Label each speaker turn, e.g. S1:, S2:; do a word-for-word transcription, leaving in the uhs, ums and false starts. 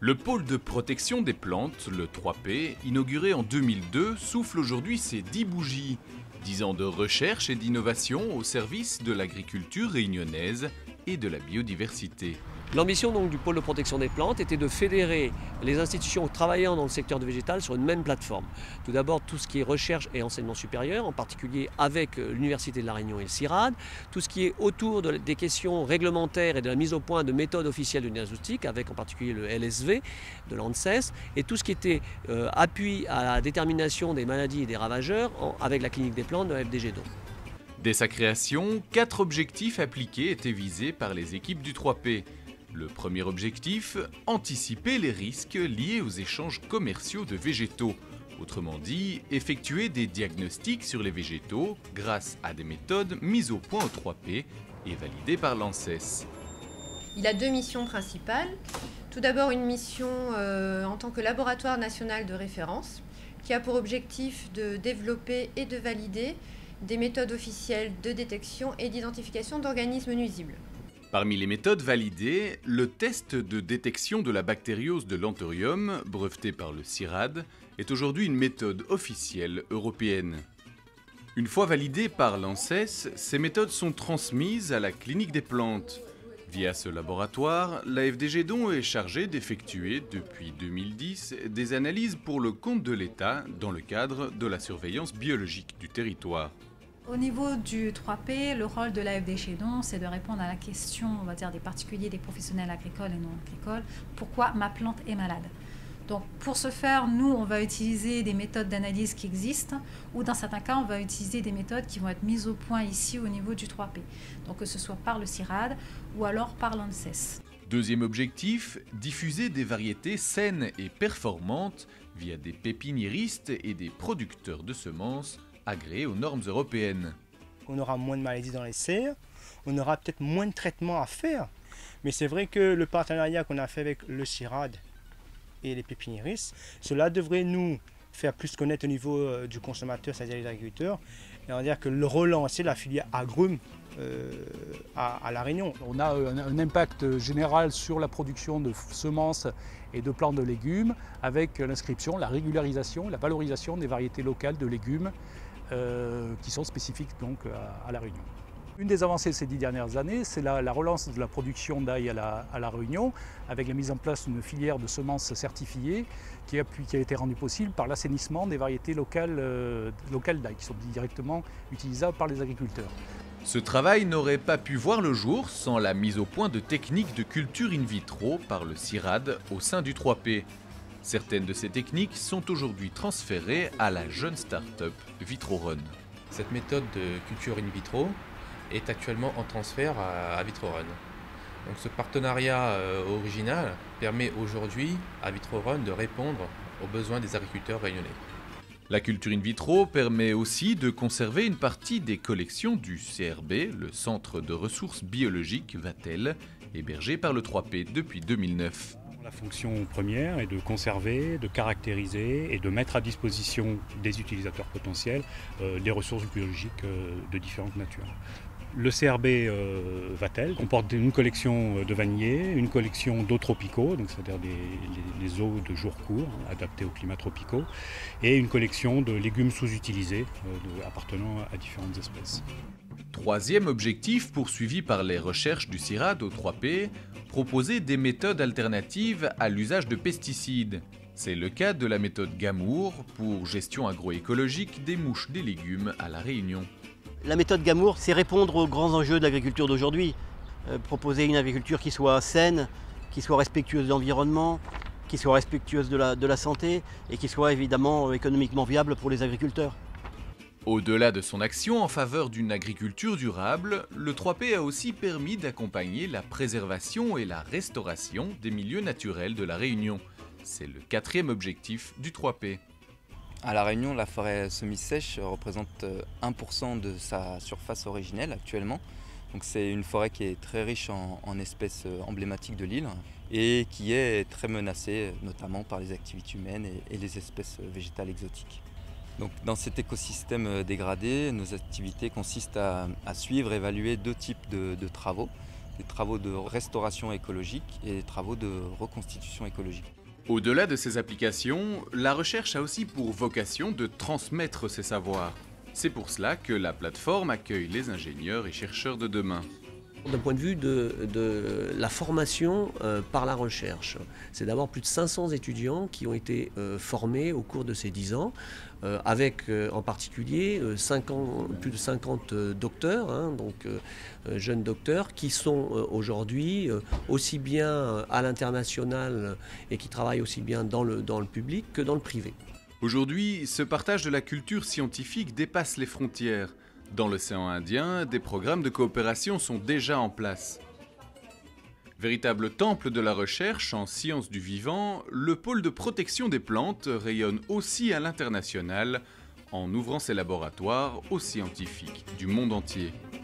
S1: Le pôle de protection des plantes, le trois P, inauguré en deux mille deux, souffle aujourd'hui ses dix bougies. dix ans de recherche et d'innovation au service de l'agriculture réunionnaise et de la biodiversité.
S2: L'ambition donc du pôle de protection des plantes était de fédérer les institutions travaillant dans le secteur du végétal sur une même plateforme. Tout d'abord tout ce qui est recherche et enseignement supérieur, en particulier avec l'Université de La Réunion et le CIRAD, tout ce qui est autour de, des questions réglementaires et de la mise au point de méthodes officielles de diagnostic, avec en particulier le L S V de l'ANSES, et tout ce qui était euh, appui à la détermination des maladies et des ravageurs en, avec la clinique des plantes de la F D G D O.
S1: Dès sa création, quatre objectifs appliqués étaient visés par les équipes du trois P. Le premier objectif, anticiper les risques liés aux échanges commerciaux de végétaux. Autrement dit, effectuer des diagnostics sur les végétaux grâce à des méthodes mises au point au trois P et validées par l'ANSES.
S3: Il a deux missions principales. Tout d'abord une mission euh, en tant que laboratoire national de référence qui a pour objectif de développer et de valider des méthodes officielles de détection et d'identification d'organismes nuisibles.
S1: Parmi les méthodes validées, le test de détection de la bactériose de l'Anthurium, breveté par le CIRAD, est aujourd'hui une méthode officielle européenne. Une fois validées par l'ANSES, ces méthodes sont transmises à la clinique des plantes. Via ce laboratoire, la F D G D O est chargée d'effectuer, depuis deux mille dix, des analyses pour le compte de l'État dans le cadre de la surveillance biologique du territoire.
S4: Au niveau du trois P, le rôle de la F D G D O, c'est de répondre à la question, on va dire, des particuliers, des professionnels agricoles et non agricoles. Pourquoi ma plante est malade? Donc, pour ce faire, nous, on va utiliser des méthodes d'analyse qui existent, ou dans certains cas, on va utiliser des méthodes qui vont être mises au point ici au niveau du trois P. Donc, que ce soit par le CIRAD ou alors par l'ANSES.
S1: Deuxième objectif, diffuser des variétés saines et performantes via des pépiniéristes et des producteurs de semences agréés aux normes européennes.
S5: On aura moins de maladies dans les serres, on aura peut-être moins de traitements à faire, mais c'est vrai que le partenariat qu'on a fait avec le CIRAD et les pépiniéristes, cela devrait nous faire plus connaître au niveau du consommateur, c'est-à-dire les agriculteurs, et on va dire que le relancer la filière agrumes euh, à, à La Réunion.
S6: On a un, un impact général sur la production de semences et de plants de légumes avec l'inscription, la régularisation, la valorisation des variétés locales de légumes euh, qui sont spécifiques donc à, à La Réunion. Une des avancées de ces dix dernières années, c'est la, la relance de la production d'ail à la, à la Réunion, avec la mise en place d'une filière de semences certifiées qui a, qui a été rendue possible par l'assainissement des variétés locales, euh, locales d'ail, qui sont directement utilisables par les agriculteurs.
S1: Ce travail n'aurait pas pu voir le jour sans la mise au point de techniques de culture in vitro par le CIRAD au sein du trois P. Certaines de ces techniques sont aujourd'hui transférées à la jeune start-up VitroRun.
S7: Cette méthode de culture in vitro est actuellement en transfert à, à VitroRun. Donc ce partenariat euh, original permet aujourd'hui à VitroRun de répondre aux besoins des agriculteurs réunionnais.
S1: La culture in vitro permet aussi de conserver une partie des collections du C R B, le Centre de ressources biologiques Vatel, hébergé par le trois P depuis deux mille neuf.
S8: La fonction première est de conserver, de caractériser et de mettre à disposition des utilisateurs potentiels euh, des ressources biologiques euh, de différentes natures. Le C R B euh, Vatel comporte une collection de vanillés, une collection d'eaux tropicaux, donc c'est-à-dire des, les, les eaux de jour court, hein, adaptées aux climats tropicaux, et une collection de légumes sous-utilisés euh, de, appartenant à différentes espèces.
S1: Troisième objectif poursuivi par les recherches du CIRAD au trois P, proposer des méthodes alternatives à l'usage de pesticides. C'est le cas de la méthode Gamour pour gestion agroécologique des mouches des légumes à La Réunion.
S9: La méthode Gamour, c'est répondre aux grands enjeux de l'agriculture d'aujourd'hui. Euh, proposer une agriculture qui soit saine, qui soit respectueuse de l'environnement, qui soit respectueuse de la, de la santé et qui soit évidemment économiquement viable pour les agriculteurs.
S1: Au-delà de son action en faveur d'une agriculture durable, le trois P a aussi permis d'accompagner la préservation et la restauration des milieux naturels de La Réunion. C'est le quatrième objectif du trois P.
S10: À La Réunion, la forêt semi-sèche représente un pour cent de sa surface originelle actuellement. Donc c'est une forêt qui est très riche en, en espèces emblématiques de l'île et qui est très menacée notamment par les activités humaines et, et les espèces végétales exotiques. Donc, dans cet écosystème dégradé, nos activités consistent à, à suivre et évaluer deux types de, de travaux. des travaux de restauration écologique et des travaux de reconstitution écologique.
S1: Au-delà de ces applications, la recherche a aussi pour vocation de transmettre ses savoirs. C'est pour cela que la plateforme accueille les ingénieurs et chercheurs de demain.
S2: D'un point de vue de, de la formation euh, par la recherche, c'est d'avoir plus de cinq cents étudiants qui ont été euh, formés au cours de ces dix ans, euh, avec euh, en particulier euh, cinquante, plus de cinquante euh, docteurs, hein, donc euh, euh, jeunes docteurs, qui sont euh, aujourd'hui euh, aussi bien à l'international et qui travaillent aussi bien dans le, dans le public que dans le privé.
S1: Aujourd'hui, ce partage de la culture scientifique dépasse les frontières. Dans l'océan Indien, des programmes de coopération sont déjà en place. Véritable temple de la recherche en sciences du vivant, le pôle de protection des plantes rayonne aussi à l'international en ouvrant ses laboratoires aux scientifiques du monde entier.